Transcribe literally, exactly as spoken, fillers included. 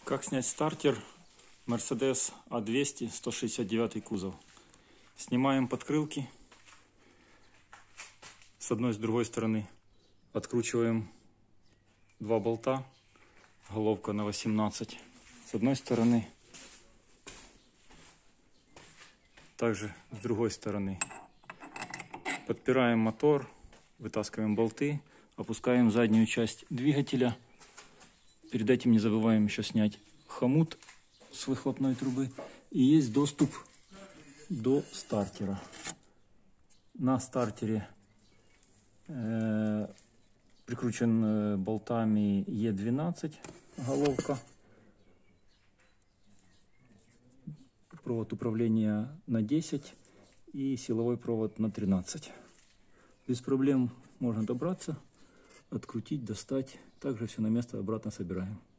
Как снять стартер Mercedes А двести сто шестьдесят девять кузов? Снимаем подкрылки с одной и с другой стороны. Откручиваем два болта. Головка на восемнадцать. С одной стороны. Также с другой стороны. Подпираем мотор. Вытаскиваем болты. Опускаем заднюю часть двигателя. Перед этим не забываем еще снять хомут с выхлопной трубы. И есть доступ до стартера. На стартере э, прикручен э, болтами Е двенадцать головка. Провод управления на десять и силовой провод на тринадцать. Без проблем можно добраться, открутить, достать. Также все на место обратно собираем.